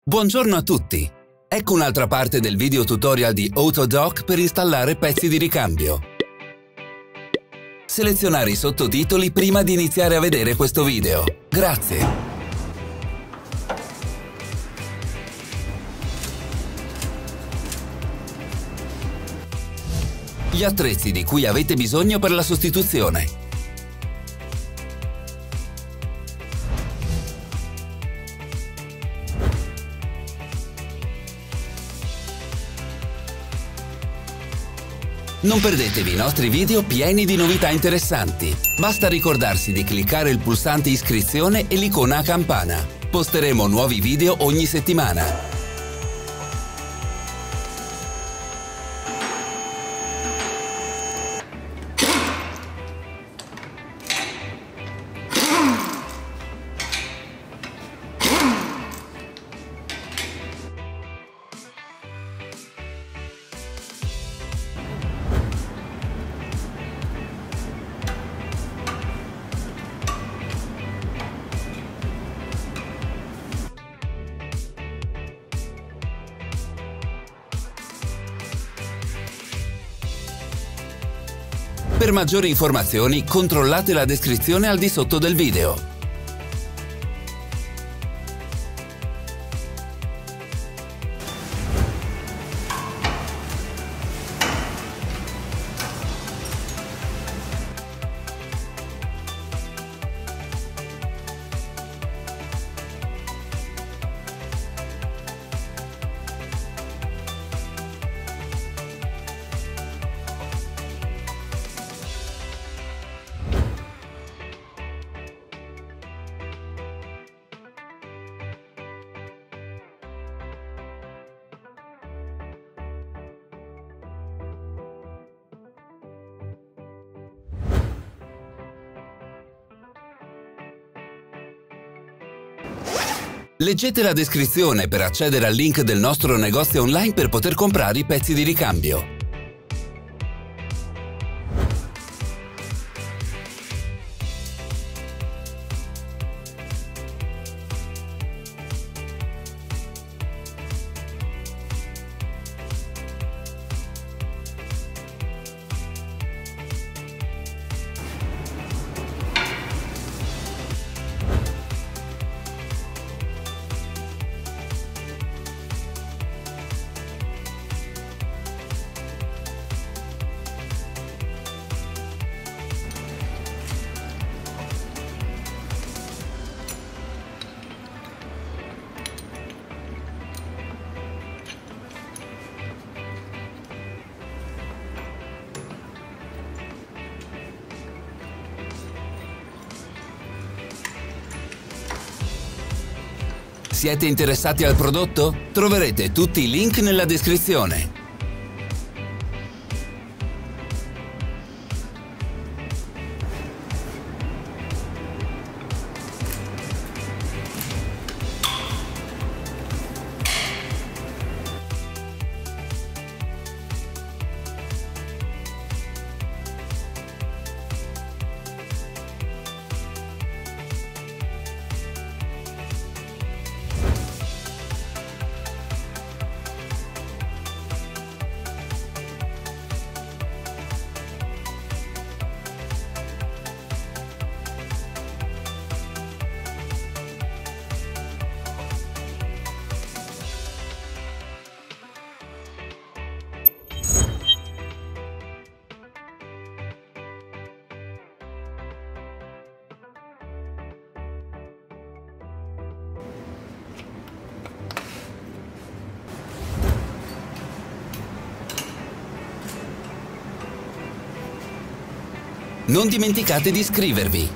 Buongiorno a tutti! Ecco un'altra parte del video tutorial di Autodoc per installare pezzi di ricambio. Selezionare i sottotitoli prima di iniziare a vedere questo video. Grazie! Gli attrezzi di cui avete bisogno per la sostituzione. Non perdetevi i nostri video pieni di novità interessanti. Basta ricordarsi di cliccare il pulsante iscrizione e l'icona a campana. Posteremo nuovi video ogni settimana. Per maggiori informazioni controllate la descrizione al di sotto del video. Leggete la descrizione per accedere al link del nostro negozio online per poter comprare i pezzi di ricambio. Siete interessati al prodotto? Troverete tutti i link nella descrizione. Non dimenticate di iscrivervi.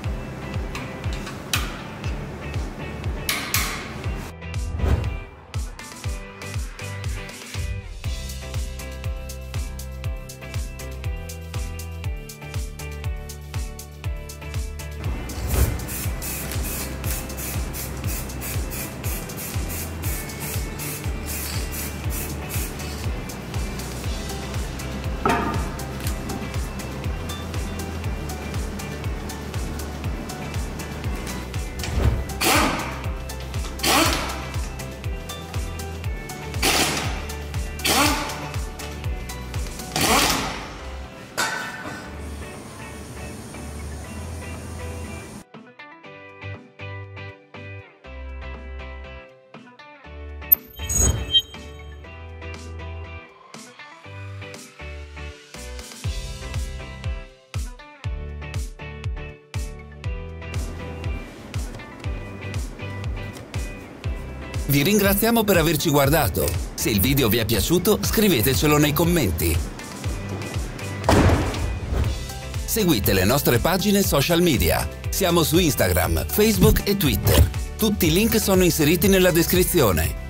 Vi ringraziamo per averci guardato. Se il video vi è piaciuto, scrivetecelo nei commenti. Seguite le nostre pagine social media. Siamo su Instagram, Facebook e Twitter. Tutti i link sono inseriti nella descrizione.